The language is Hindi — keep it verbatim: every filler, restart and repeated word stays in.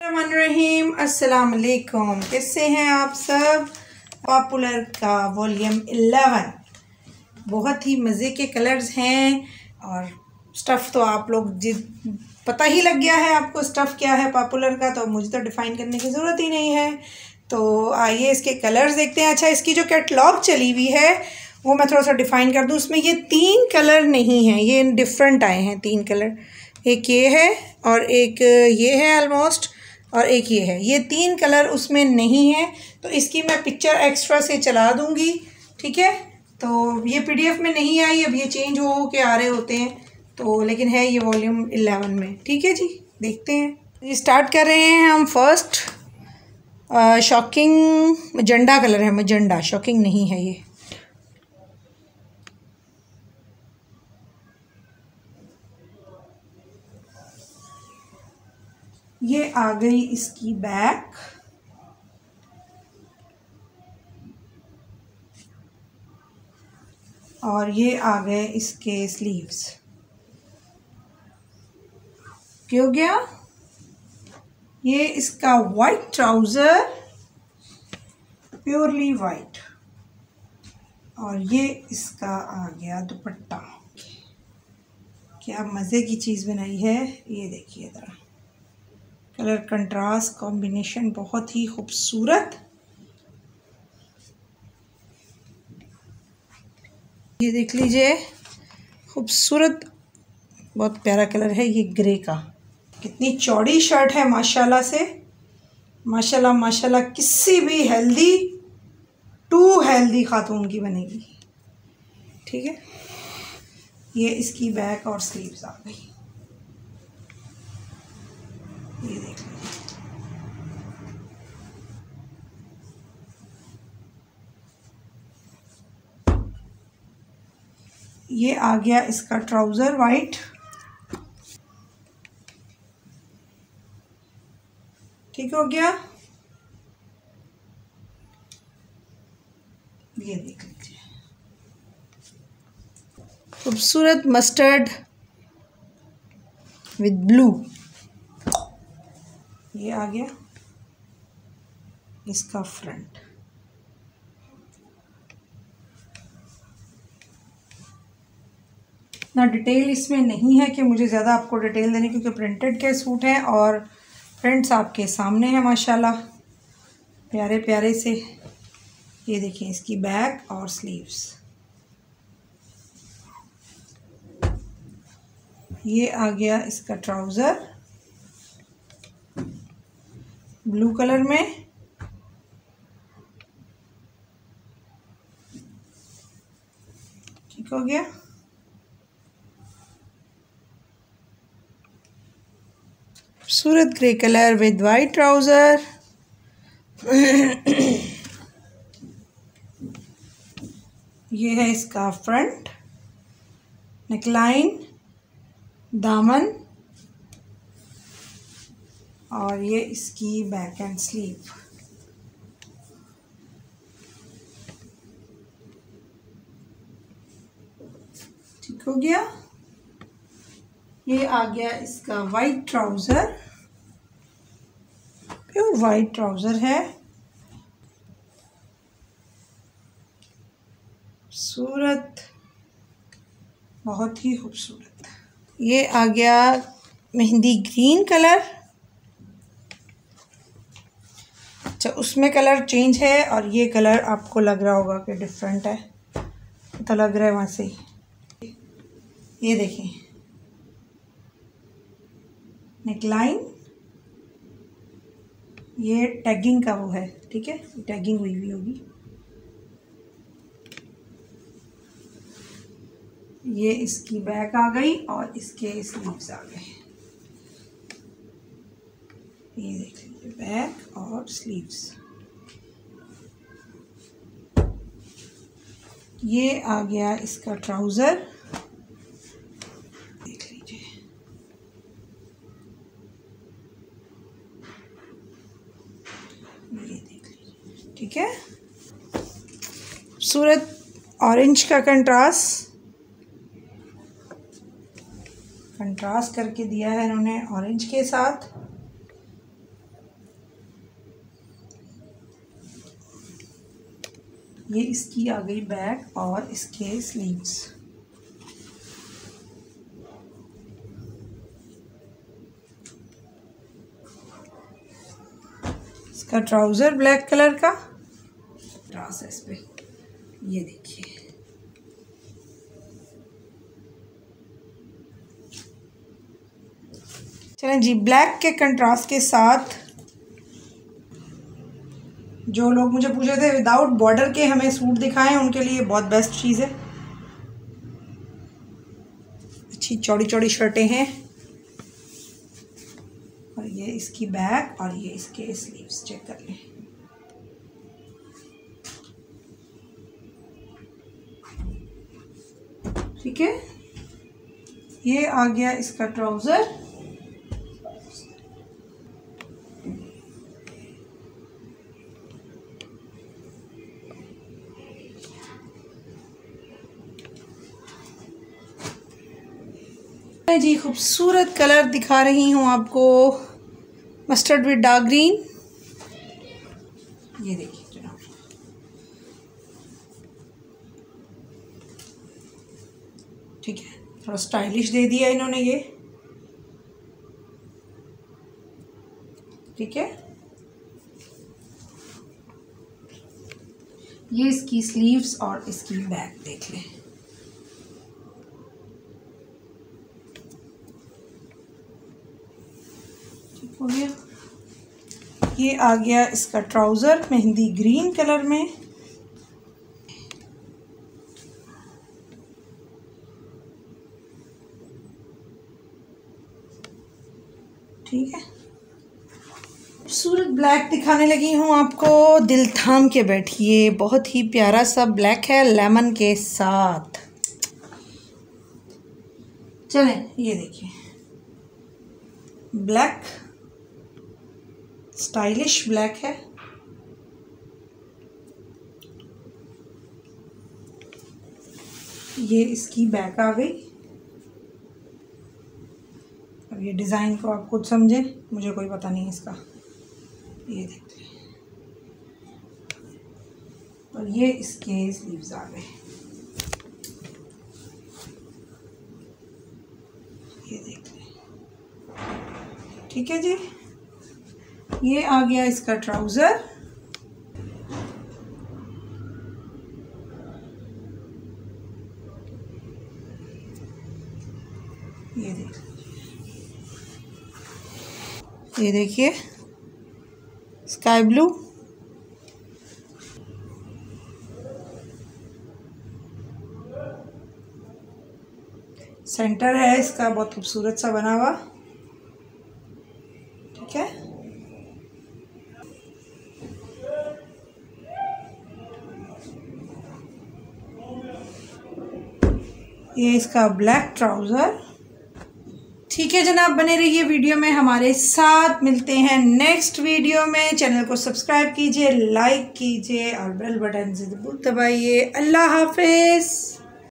रहीम अस्सलाम वालेकुम, कैसे हैं आप सब। पॉपुलर का वॉल्यूम इलेवन, बहुत ही मज़े के कलर्स हैं और स्टफ़ तो आप लोग जिस पता ही लग गया है आपको स्टफ़ क्या है पॉपुलर का, तो मुझे तो डिफ़ाइन करने की ज़रूरत ही नहीं है। तो आइए इसके कलर्स देखते हैं। अच्छा, इसकी जो कैटलॉग चली हुई है वो मैं थोड़ा सा डिफ़ाइन कर दूँ। उसमें ये तीन कलर नहीं हैं, ये डिफरेंट आए हैं तीन कलर। एक ये है और एक ये है ऑलमोस्ट, और एक ये है। ये तीन कलर उसमें नहीं है, तो इसकी मैं पिक्चर एक्स्ट्रा से चला दूंगी, ठीक है। तो ये पीडीएफ में नहीं आई, अब ये चेंज हो हो के आ रहे होते हैं, तो लेकिन है ये वॉल्यूम इलेवन में, ठीक है जी। देखते हैं, ये स्टार्ट कर रहे हैं हम। फर्स्ट शॉकिंग मजेंडा कलर है, मजेंडा, शॉकिंग नहीं है ये। ये आ गई इसकी बैक, और ये आ गए इसके स्लीव्स। क्या हो गया? ये इसका वाइट ट्राउज़र, प्योरली वाइट, और ये इसका आ गया दुपट्टा। क्या मज़े की चीज़ बनाई है, ये देखिए ज़रा, कलर कंट्रास्ट कॉम्बिनेशन बहुत ही खूबसूरत। ये देख लीजिए, खूबसूरत, बहुत प्यारा कलर है ये ग्रे का। कितनी चौड़ी शर्ट है माशाल्लाह से, माशाल्लाह माशाल्लाह। किसी भी हेल्दी टू हेल्दी खातून की बनेगी, ठीक है। ये इसकी बैक और स्लीव्स आ गई, ये देख लीजिए। ये आ गया इसका ट्राउज़र वाइट, ठीक हो गया। ये देख लीजिए, खूबसूरत मस्टर्ड विद ब्लू। ये आ गया इसका फ्रंट। ना डिटेल इसमें नहीं है कि मुझे ज़्यादा आपको डिटेल देने, क्योंकि प्रिंटेड के सूट हैं और प्रिंट्स आपके सामने हैं माशाल्लाह, प्यारे प्यारे से। ये देखिए इसकी बैक और स्लीव्स। ये आ गया इसका ट्राउज़र ब्लू कलर में, ठीक हो गया। खूबसूरत grey colour with white trouser. ये है इसका फ्रंट, नेकलाइन, दामन, और ये इसकी बैक एंड स्लीव। ठीक हो गया। ये आ गया इसका white trouser, pure white trouser है, खूबसूरत, बहुत ही खूबसूरत। ये आ गया मेहंदी ग्रीन कलर। अच्छा, उसमें कलर चेंज है और ये कलर आपको लग रहा होगा कि डिफरेंट है, तो लग रहा है वहाँ से ही। ये देखें, नेकलाइन, ये टैगिंग का वो है, ठीक है, टैगिंग हुई हुई होगी। ये इसकी बैक आ गई और इसके स्लीव्स आ गए। ये देख लीजिए, बैक और स्लीव्स। ये आ गया इसका ट्राउज़र, देख लीजिए। ये देख लीजिए, ठीक है। खूबसूरत ऑरेंज का कंट्रास्ट कंट्रास्ट करके दिया है इन्होंने ऑरेंज के साथ। ये इसकी आ गई बैक और इसके स्लीव्स। इसका ट्राउज़र ब्लैक कलर का ट्राउस है इस पे, ये देखिए। चलें जी, ब्लैक के कंट्रास्ट के साथ जो लोग मुझे पूछे थे विदाउट बॉर्डर के हमें सूट दिखाएं, उनके लिए बहुत बेस्ट चीज़ है। अच्छी चौड़ी चौड़ी शर्टें हैं और ये इसकी बैक और ये इसके स्लीव्स चेक कर लें। ठीक है, ये आ गया इसका ट्राउज़र। मैं जी खूबसूरत कलर दिखा रही हूँ आपको, मस्टर्ड विद डार्क ग्रीन। ये देखिए जनाब, ठीक है, थोड़ा स्टाइलिश दे दिया इन्होंने ये। ठीक है, ये इसकी स्लीव्स और इसकी बैक देख लें। हो गया, ये आ गया इसका ट्राउज़र मेहंदी ग्रीन कलर में। ठीक है, खूबसूरत ब्लैक दिखाने लगी हूँ आपको, दिल थाम के बैठिए। बहुत ही प्यारा सा ब्लैक है लेमन के साथ। चलें, ये देखिए ब्लैक, स्टाइलिश ब्लैक है। ये इसकी बैक आ गई। अब ये डिज़ाइन को आप खुद समझें, मुझे कोई पता नहीं है इसका। ये देखते हैं, और ये इसके स्लीव्स आ गए। ये देखते हैं। ठीक है जी, ये आ गया इसका ट्राउज़र। ये देखिए, ये देखिए स्काई ब्लू। सेंटर है इसका बहुत खूबसूरत सा बना हुआ। ठीक है, ये इसका ब्लैक ट्राउज़र। ठीक है जनाब, बने रहिए वीडियो में हमारे साथ। मिलते हैं नेक्स्ट वीडियो में। चैनल को सब्सक्राइब कीजिए, लाइक कीजिए और बेल बटन से दबाइए। अल्लाह हाफिज़।